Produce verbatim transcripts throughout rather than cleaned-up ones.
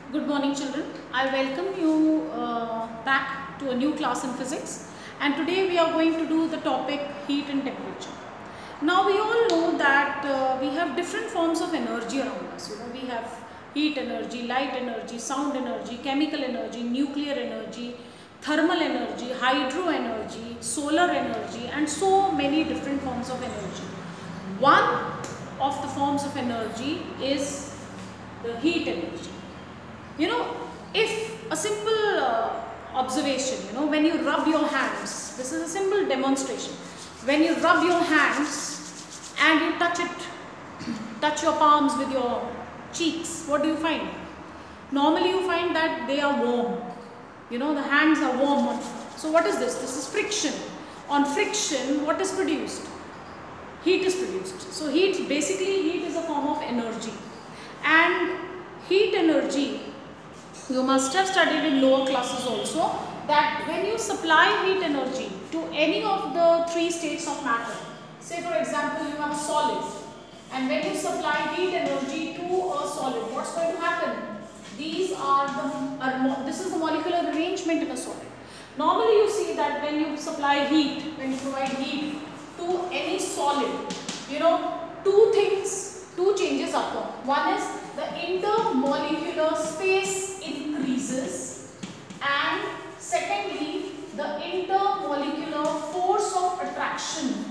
Good morning children. I welcome you uh, back to a new class in physics, and today we are going to do the topic heat and temperature. Now we all know that uh, we have different forms of energy around us. You know, we have heat energy, light energy, sound energy, chemical energy, nuclear energy, thermal energy, hydro energy, solar energy, and so many different forms of energy. One of the forms of energy is the heat energy. You know, if a simple uh, observation, you know, when you rub your hands, this is a simple demonstration. When you rub your hands and you touch it, touch your palms with your cheeks, what do you find? Normally you find that they are warm. You know, the hands are warm. So what is this? This is friction. On friction, what is produced? Heat is produced. So heat, basically heat is a form of energy. And heat energy, you must have studied in lower classes also, that when you supply heat energy to any of the three states of matter, say for example you have a solid, and when you supply heat energy to a solid, what's going to happen? These are the, are, this is the molecular arrangement in a solid. Normally you see that when you supply heat, when you provide heat to any solid, you know, two things, two changes occur. One is the intermolecular space increases, and secondly the intermolecular force of attraction,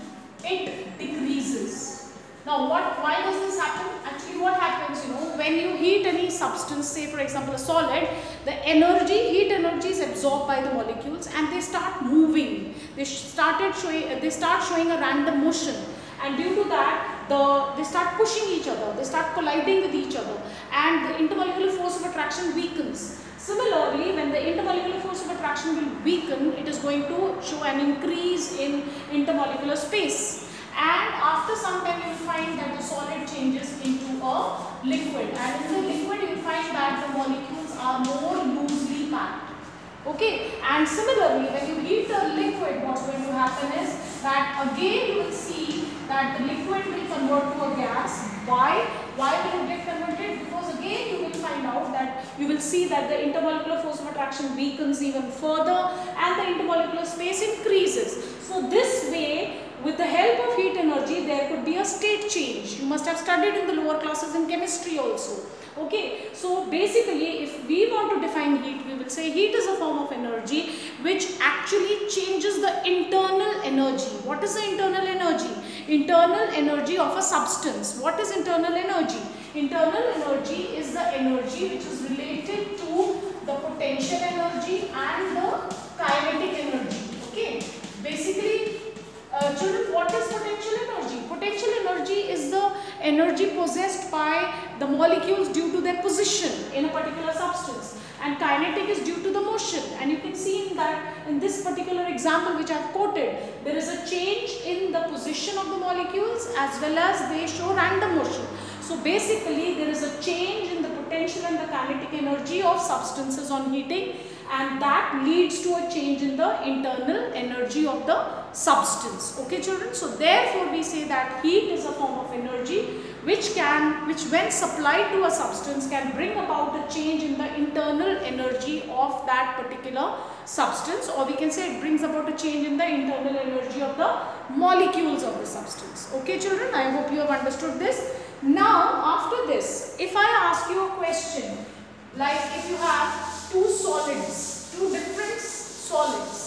it decreases. Now what, why does this happen? Actually what happens, you know, when you heat any substance, say for example a solid, the energy, heat energy is absorbed by the molecules and they start moving. They started showing, they start showing a random motion, and due to that the they start pushing each other, they start colliding with each other, and the intermolecular force of attraction weakens. Similarly, when the intermolecular force of attraction will weaken, it is going to show an increase in intermolecular space, and after some time you will find that the solid changes into a liquid, and in the liquid you will find that the molecules are more loosely packed. Okay, and similarly when you heat a liquid, what's going to happen is that again you will see that the liquid will convert to a gas. Why? Why will it get converted? Because again you will find out that you will see that the intermolecular force of attraction weakens even further and the intermolecular space increases. So this way, with the help of heat energy, there could be a state change. You must have studied in the lower classes in chemistry also. Okay, so basically if we want to define heat, we will say heat is a form of energy which actually changes the internal energy. What is the internal energy? Internal energy of a substance. What is internal energy? Internal energy is the energy which is related to the potential energy and the kinetic energy. Okay, basically Uh, children, what is potential energy? Potential energy is the energy possessed by the molecules due to their position in a particular substance, and kinetic is due to the motion. And you can see in that, in this particular example which I have quoted, there is a change in the position of the molecules as well as they show random motion. So basically there is a change in the potential and the kinetic energy of substances on heating, and that leads to a change in the internal energy of the substance. Okay children, so therefore we say that heat is a form of energy which can, which when supplied to a substance can bring about a change in the internal energy of that particular substance, or we can say it brings about a change in the internal energy of the molecules of the substance. Okay children, I hope you have understood this. Now after this, if I ask you a question, like if you have two solids, two different solids,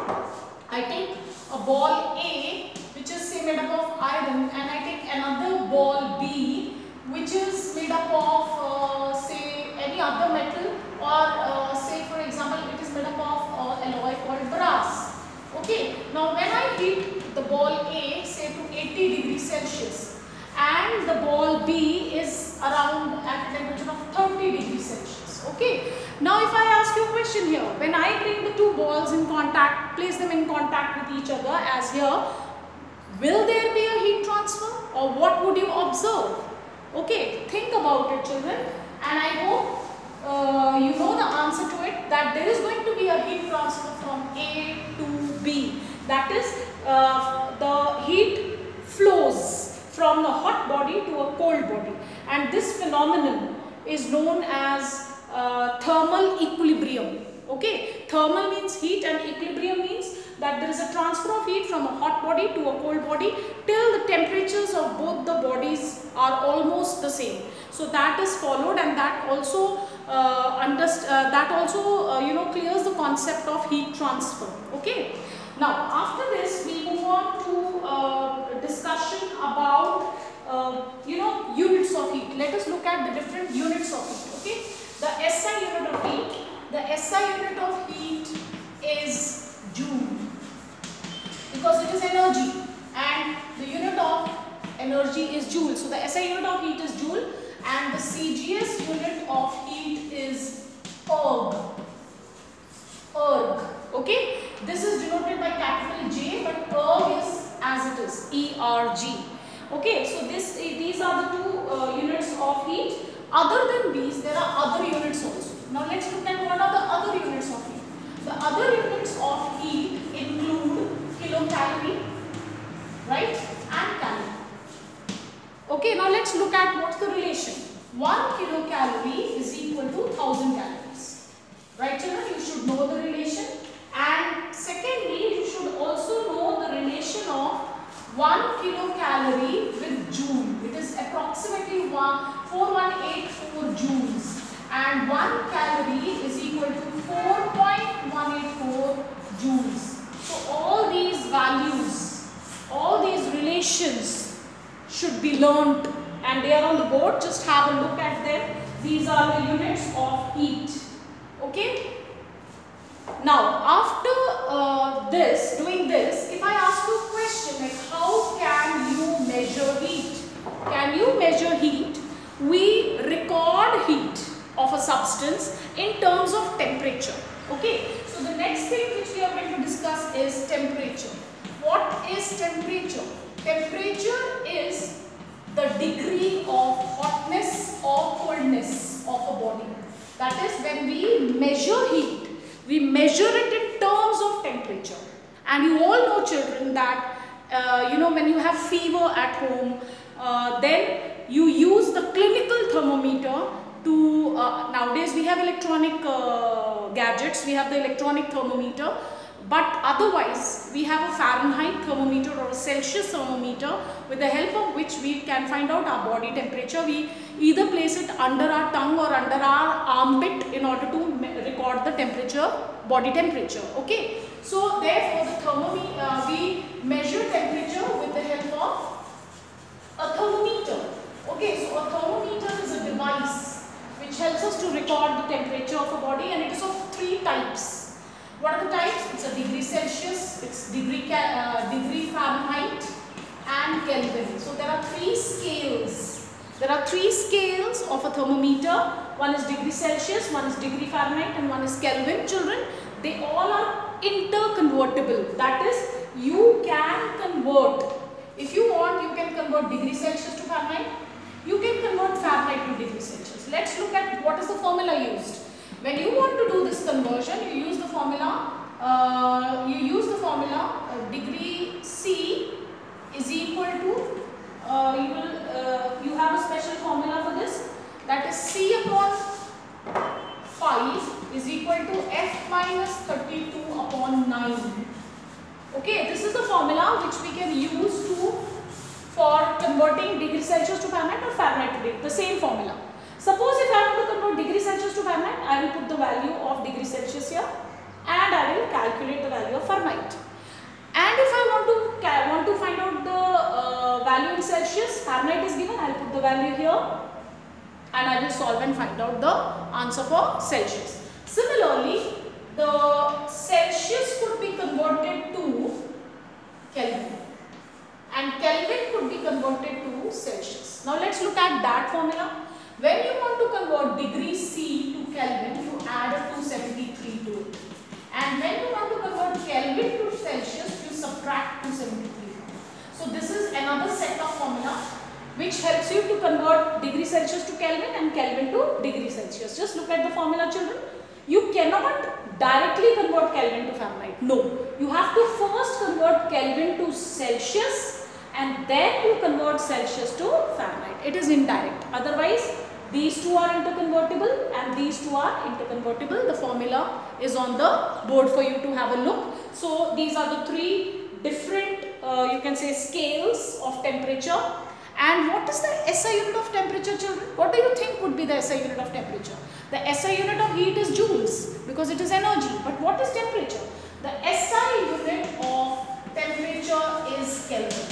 I take a ball A which is say made up of iron, and I take another ball B which is made up of uh, say any other metal, or uh, say for example it is made up of uh, alloy called brass. Okay, now when I heat the ball A say to eighty degrees Celsius and the ball B is around at a temperature of thirty degrees Celsius. Okay, now if I ask you a question here, when I bring the two balls in contact, place them in contact with each other as here, will there be a heat transfer, or what would you observe? Okay, think about it children, and I hope uh, you know the answer to it, that there is going to be a heat transfer from A to B. That is, uh, the heat flows from the hot body to a cold body, and this phenomenon is known as uh, thermal equilibrium. Okay, thermal means heat and equilibrium means that there is a transfer of heat from a hot body to a cold body till the temperatures of both the bodies are almost the same. So that is followed, and that also uh, underst uh, that also uh, you know clears the concept of heat transfer. Okay. Now after this we move on to uh, a discussion about uh, you know units of heat. Let us look at the different units of heat. Okay. The S I unit of heat. The S I unit of heat is joule, because it is energy, and the unit of energy is joule. So the S I unit of heat is joule, and the C G S unit of heat is erg. Erg. Okay. This is denoted by capital J, but erg is as it is, E R G. Okay. So this these are the two uh, units of heat. Other than these, there are other units also. Now let's look at what are the other units of heat. The other units of heat include kilocalorie, right, and calorie. Okay, now let's look at what's the relation. one kilocalorie is equal to one thousand calories. Right children, you should know the relation. And secondly, you should also know the relation of one kilocalorie with joule. It is approximately four thousand one hundred eighty-four joules. And one calorie is equal to four point one eight four joules. So all these values, all these relations should be learnt, and they are on the board. Just have a look at them. These are the units of heat. Okay. Now after uh, this, doing this, if I ask you a question like how can you measure heat? Can you measure heat? We record heat of a substance in terms of temperature. Okay, so the next thing which we are going to discuss is temperature. What is temperature? Temperature is the degree of hotness or coldness of a body. That is, when we measure heat, we measure it in terms of temperature. And you all know children that uh, you know when you have fever at home, uh, then you use the clinical thermometer to, uh, nowadays we have electronic uh, gadgets, we have the electronic thermometer, but otherwise we have a Fahrenheit thermometer or a Celsius thermometer, with the help of which we can find out our body temperature. We either place it under our tongue or under our armpit in order to record the temperature, body temperature. Okay, so therefore the thermometer, uh, we measure temperature with the help of a thermometer. Okay, so a thermometer is a device which helps us to record the temperature of a body, and it is of three types. What are the types? It's a degree Celsius, it's degree, uh, degree Fahrenheit and Kelvin. So there are three scales. There are three scales of a thermometer. One is degree Celsius, one is degree Fahrenheit, and one is Kelvin. Children, they all are interconvertible. That is, you can convert. If you want, you can convert degree Celsius to Fahrenheit. You can convert Fahrenheit to degree Celsius. Let's look at what is the formula used. When you want to do this conversion, you use the formula, uh, you use the formula uh, degree C is equal to, uh, you will, uh, you have a special formula for this, that is C upon five is equal to F minus thirty-two upon nine. Okay, this is the formula which we can use to, for converting degree Celsius to Fahrenheit or Fahrenheit to degree, the same formula. Suppose if I want to convert degree Celsius to Fahrenheit, I will put the value of degree Celsius here, and I will calculate the value of Fahrenheit. And if I want to want to find out the uh, value in Celsius, Fahrenheit is given, I will put the value here, and I will solve and find out the answer for Celsius. Similarly, the Celsius could be converted to Kelvin, and Kelvin could be converted to Celsius. Now let's look at that formula. When you want to convert degree C to Kelvin, you add a two seventy-three to it. And when you want to convert Kelvin to Celsius, you subtract two seventy-three. So this is another set of formula which helps you to convert degree Celsius to Kelvin and Kelvin to degree Celsius. Just look at the formula, children. You cannot directly convert Kelvin to Fahrenheit. No, you have to first convert Kelvin to Celsius and then you convert Celsius to Fahrenheit. It is indirect. Otherwise, These two are interconvertible and these two are interconvertible. The formula is on the board for you to have a look. So these are the three different, uh, you can say, scales of temperature. And what is the S I unit of temperature, children? What do you think would be the S I unit of temperature? The S I unit of heat is joules because it is energy. But what is temperature? The S I unit of temperature is Kelvin.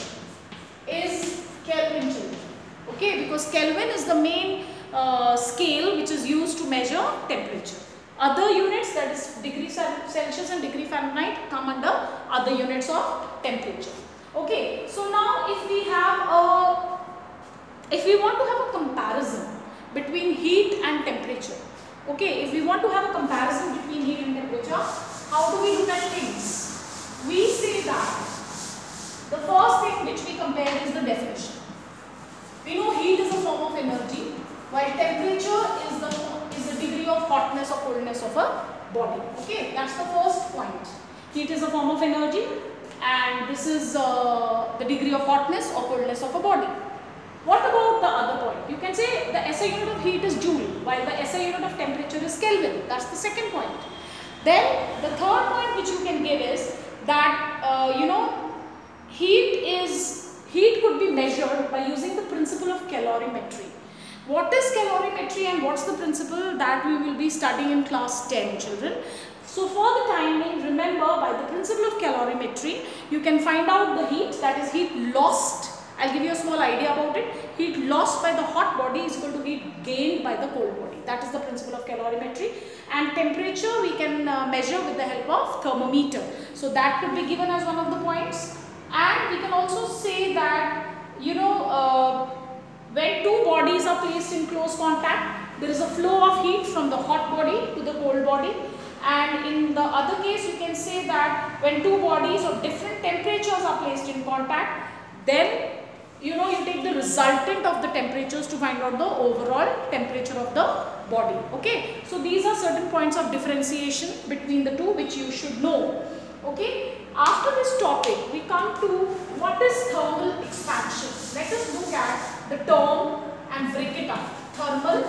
Is Kelvin, children. Okay, because Kelvin is the main uh, scale which is used to measure temperature. Other units, that is degree Celsius and degree Fahrenheit, come under other units of temperature. Okay, so now if we have a, if we want to have a comparison between heat and temperature, okay, if we want to have a comparison between heat and temperature, how do we look at things? We say that the first thing which we compare is the definition. We know heat is a form of energy, while temperature is the is the degree of hotness or coldness of a body. Okay, that's the first point. Heat is a form of energy, and this is uh, the degree of hotness or coldness of a body. What about the other point? You can say the S I unit of heat is joule, while the S I unit of temperature is Kelvin. That's the second point. Then the third point which you can give is that uh, you know heat is heat could be measured by using the principle of calorimetry. What is calorimetry and what's the principle, that we will be studying in class ten, children. So for the time being, remember, by the principle of calorimetry, you can find out the heat, that is heat lost. I'll give you a small idea about it. Heat lost by the hot body is equal to heat gained by the cold body. That is the principle of calorimetry. And temperature we can uh, measure with the help of thermometer. So that could be given as one of the points. And we can also say that, you know, uh, when two bodies are placed in close contact, there is a flow of heat from the hot body to the cold body. And in the other case, you can say that when two bodies of different temperatures are placed in contact, then you know you take the resultant of the temperatures to find out the overall temperature of the body. Okay, so these are certain points of differentiation between the two which you should know. Okay, after this topic we come to what is thermal expansion. Let us look at the term and break it up. Thermal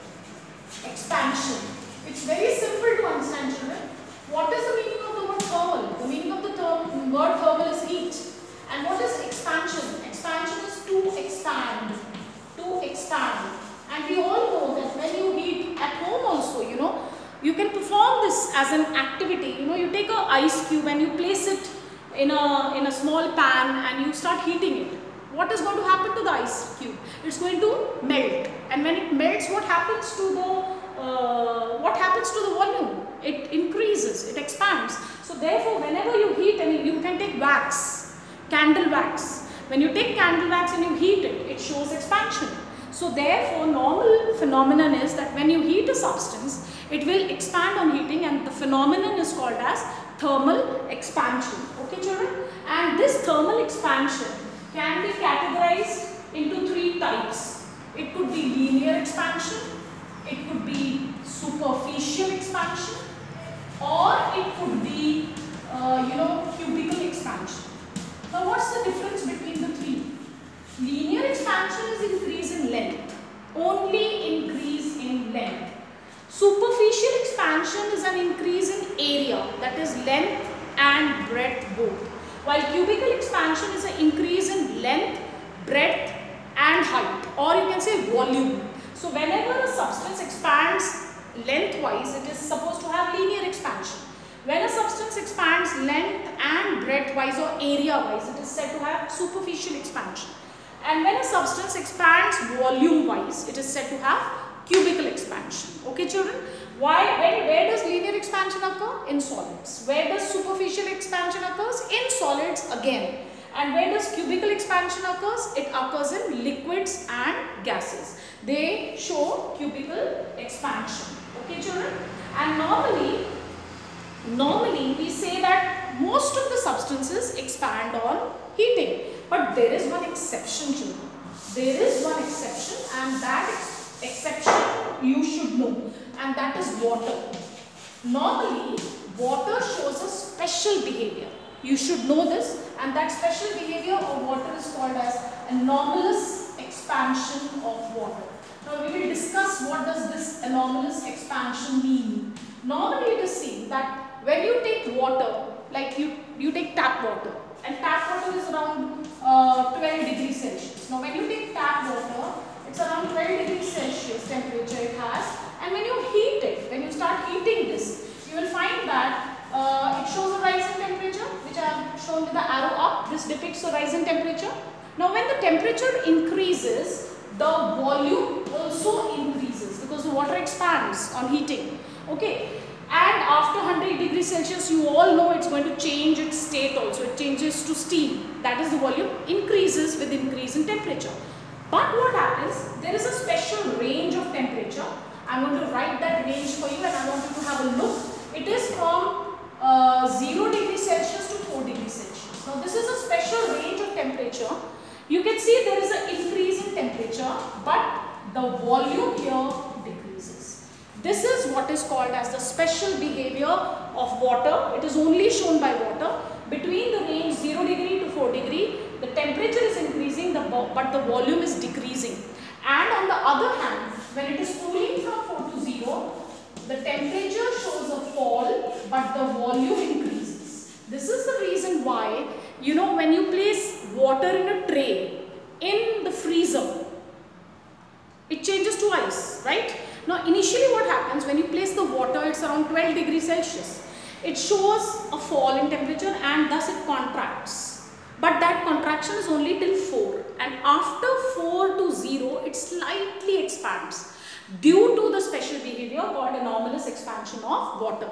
expansion. It's very simple to understand, children. What is the meaning of the word thermal? The meaning of the term word thermal is heat. And what is expansion? Expansion is to expand. To expand. And we all know that when you heat at home also, you know, you can perform this as an activity. You know, you take a ice cube and you place it in a, in a small pan and you start heating it. What is going to happen to the ice cube? It's going to melt. And when it melts, what happens to the uh, what happens to the volume? It increases, it expands. So therefore, whenever you heat, and you can take wax, candle wax. When you take candle wax and you heat it, it shows expansion. So therefore, normal phenomenon is that when you heat a substance, it will expand on heating, and the phenomenon is called as thermal expansion. Okay, children? And this thermal expansion can be categorized into three types. It could be linear expansion, it could be superficial expansion, or it could be uh, you know cubical expansion. Now what's the difference between the three? Linear expansion is increase in length, only increase in length. Superficial expansion is an increase in area, that is length and breadth both. While cubical expansion is an increase in length, breadth and height, or you can say volume. So whenever a substance expands lengthwise, it is supposed to have linear expansion. When a substance expands length and breadth-wise or area-wise, it is said to have superficial expansion. And when a substance expands volume-wise, it is said to have cubical expansion. Okay, children? Why? Where, where does linear expansion occur? In solids. Where does superficial expansion occurs? In solids again. And where does cubical expansion occurs? It occurs in liquids and gases. They show cubical expansion. Okay, children? And normally, normally we say that most of the substances expand on heating. But there is one exception, children. There is one exception, and that ex exception you should know. And that is water. Normally, water shows a special behavior. You should know this, and that special behavior of water is called as anomalous expansion of water. Now we will discuss what does this anomalous expansion mean. Normally it is seen that when you take water, like you, you take tap water, and tap water is around uh, twelve degrees Celsius. Now when you take tap water, it's around twelve degrees Celsius temperature it has, and when you heat it, when you start heating this, you will find that uh, it shows a rise in temperature, which I have shown with the arrow up. This depicts a rise in temperature. Now when the temperature increases, the volume also increases because the water expands on heating. Okay. And after one hundred degrees Celsius, you all know it's going to change its state also. It changes to steam. That is, the volume increases with increase in temperature. But what happens? There is a special range of temperature. I'm going to write that range for you, and I want you to have a look. It is from uh, zero degrees Celsius to four degrees Celsius. Now this is a special range of temperature. You can see there is an increase in temperature, but the volume here decreases. This is what is called as the special behavior of water. It is only shown by water. Between the range zero degree to four degree, the temperature is increasing, the but the volume is decreasing. And on the other hand, when it is cooling from four to zero, the temperature shows a fall, but the volume increases. This is the reason why, you know, when you place water in a tray in the freezer, it changes to ice, right? Now initially what happens when you place the water, it's around twelve degrees Celsius. It shows a fall in temperature and thus it contracts. But that contraction is only till four, and after four to zero it slightly expands due to the special behavior called anomalous expansion of water.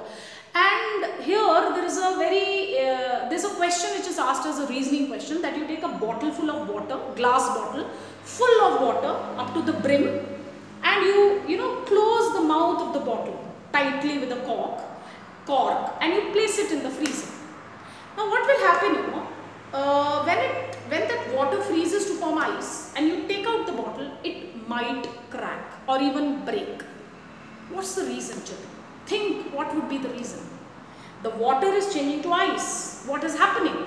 And here there is a very, uh, there is a question which is asked as a reasoning question, that you take a bottle full of water, glass bottle full of water up to the brim, and you, you know, close the mouth of the bottle tightly with a cork, cork and you place it in the freezer. Now what will happen, you know, uh, when, it, when that water freezes to form ice and you take out the bottle, it might crack or even break. What's the reason, children? Think what would be the reason. The water is changing to ice. What is happening?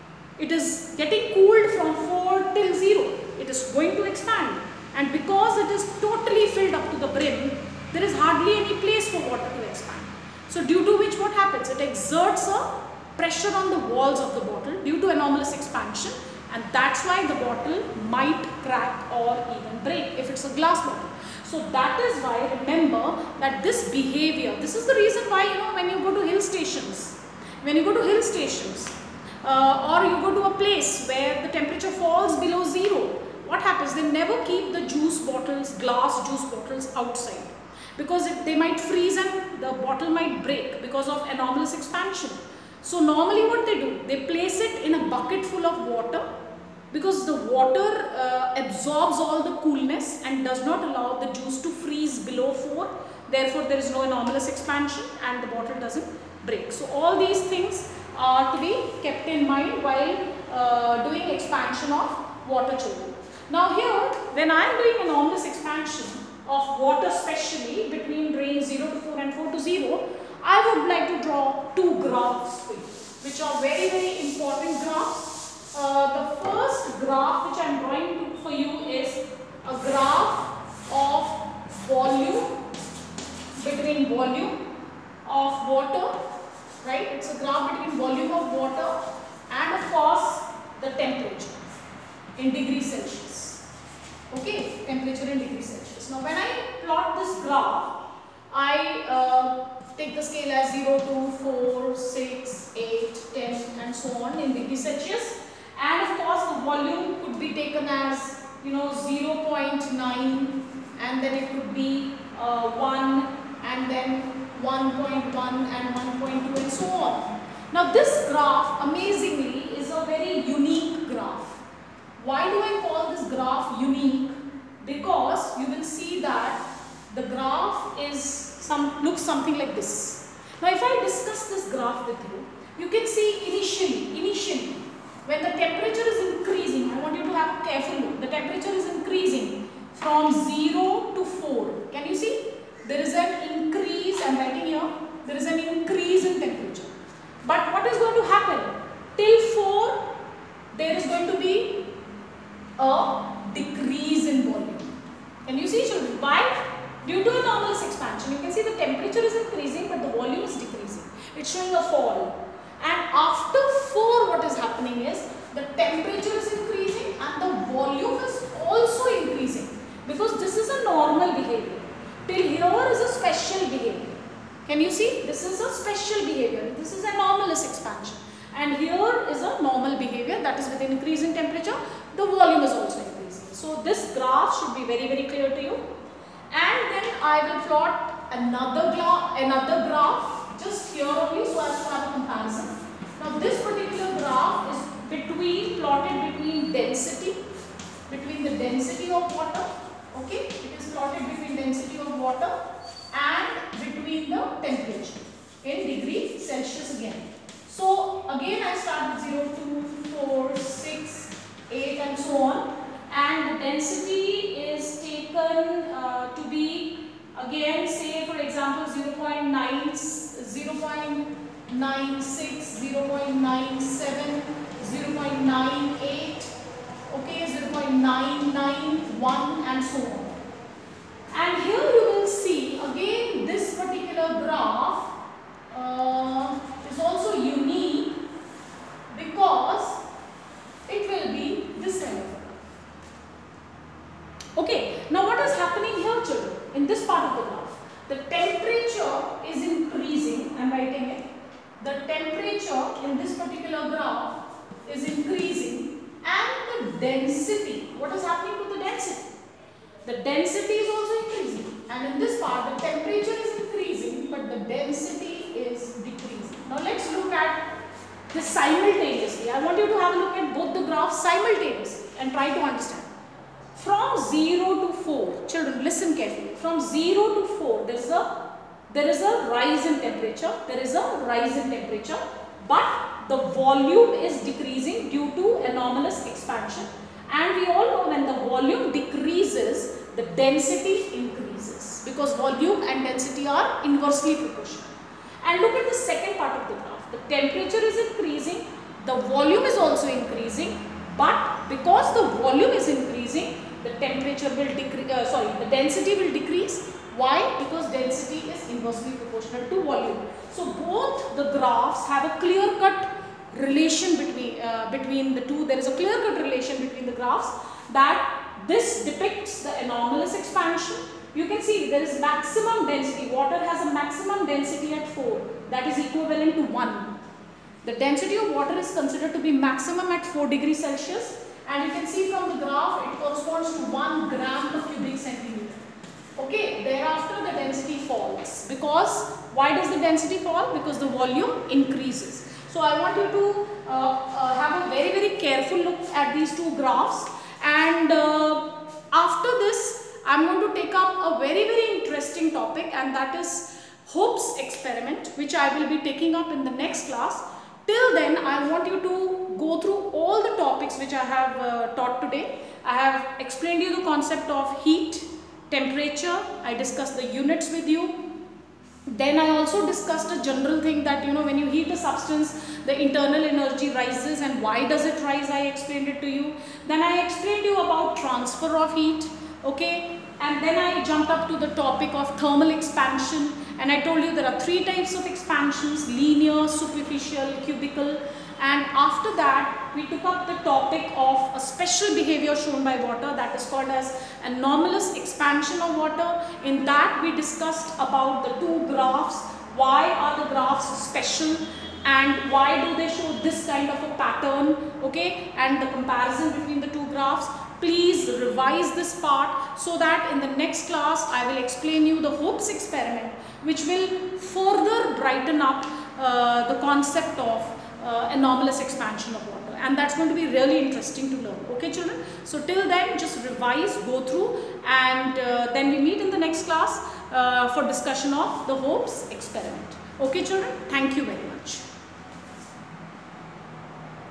It is getting cooled from four till zero. It is going to expand. And because it is totally filled up to the brim, there is hardly any place for water to expand. So due to which what happens? It exerts a pressure on the walls of the bottle due to anomalous expansion, and that's why the bottle might crack or even break if it's a glass bottle. So that is why, remember that this behavior, this is the reason why, you know, when you go to hill stations, when you go to hill stations uh, or you go to a place where the temperature falls below zero, what happens? They never keep the juice bottles, glass juice bottles outside, because it, they might freeze and the bottle might break because of anomalous expansion. So normally what they do, they place it in a bucket full of water, because the water uh, absorbs all the coolness and does not allow the juice to freeze below four. Therefore there is no anomalous expansion and the bottle doesn't break. So all these things are to be kept in mind while uh, doing expansion of water, children. Now here, when I am doing anomalous expansion of water, especially between range zero to four and four to zero, I would like to draw two graphs for you, which are very very important graphs. Uh, the first graph which I am drawing for you is a graph of volume, between volume of water, right? It's a graph between volume of water and of course the temperature in degrees Celsius. Okay, temperature in degrees Celsius. Now when I plot this graph, I uh, take the scale as zero, two, four, six, eight, ten and so on in degrees Celsius. And of course the volume could be taken as, you know, zero point nine, and then it could be uh, one, and then one point one and one point two and so on. Now this graph amazingly is a very unique graph. Why do I call this graph unique? Because you will see that the graph is some looks something like this. Now if I discuss this graph with you, you can see initially, initially when the temperature is increasing, I want you to have a careful look. The temperature is increasing from zero to four. Can you see? There is an increase, I am writing here, there is an increase in temperature. But what is going to happen? Till four, there is going to be a decrease in volume. Can you see, children? expansion. You can see the temperature is increasing but the volume is decreasing. It's showing a fall. And after four, what is happening is the temperature is increasing and the volume is also increasing, because this is a normal behavior. Till here is a special behavior. Can you see? This is a special behavior. This is anomalous expansion. And here is a normal behavior, that is with an increase in temperature, the volume is also increasing. So this graph should be very very clear to you. And then I will plot another, another graph just here only, so as to have a comparison. Now this particular graph is between, plotted between density, between the density of water, okay, it is plotted between density of water and between the temperature in degree Celsius again. So again I start with zero, two, four, six, eight and so on, and the density is taken uh, to be again, say for example zero point nine, zero point nine six, zero point nine seven, zero point nine eight, okay, zero point nine nine one and so on. And here you will see again this particular graph uh, is also unique because it will be this kind of a graph. Okay, now what is happening here, children? In this part of the graph, the temperature is increasing. I am writing it. The temperature in this particular graph is increasing and the density, what is happening to the density? The density is also increasing, and in this part the temperature is increasing but the density is decreasing. Now let's look at this simultaneously. I want you to have a look at both the graphs simultaneously and try to understand. From zero to four, children listen carefully, from zero to four there is a there is a rise in temperature, there is a rise in temperature, but the volume is decreasing due to anomalous expansion. And we all know when the volume decreases, the density increases, because volume and density are inversely proportional. And look at the second part of the graph. The temperature is increasing, the volume is also increasing, but because the volume is increasing, the temperature will decrease, uh, sorry, the density will decrease. Why? Because density is inversely proportional to volume. So both the graphs have a clear-cut relation between uh, between the two. There is a clear-cut relation between the graphs, that this depicts the anomalous expansion. You can see there is maximum density. Water has a maximum density at four, that is equivalent to one. The density of water is considered to be maximum at four degrees Celsius, and you can see from the graph it corresponds to one gram per cubic centimeter. Okay, thereafter the density falls. Because why does the density fall? Because the volume increases. So I want you to uh, uh, have a very very careful look at these two graphs, and uh, after this I am going to take up a very very interesting topic, and that is Hope's experiment, which I will be taking up in the next class. Till then I want you to go through all the topics which I have uh, taught today. I have explained you the concept of heat, temperature, I discussed the units with you. Then I also discussed a general thing that, you know, when you heat a substance, the internal energy rises, and why does it rise? I explained it to you. Then I explained you about transfer of heat, okay, and then I jumped up to the topic of thermal expansion, and I told you there are three types of expansions: linear, superficial, cubical. And after that we took up the topic of a special behavior shown by water, that is called as anomalous expansion of water. In that we discussed about the two graphs, why are the graphs special and why do they show this kind of a pattern, okay, and the comparison between the two graphs. Please revise this part so that in the next class I will explain you the Hope's experiment, which will further brighten up uh, the concept of Uh, anomalous expansion of water, and that's going to be really interesting to learn. Okay children, so till then just revise, go through, and uh, then we meet in the next class uh, for discussion of the Hope's experiment. Okay children, thank you very much.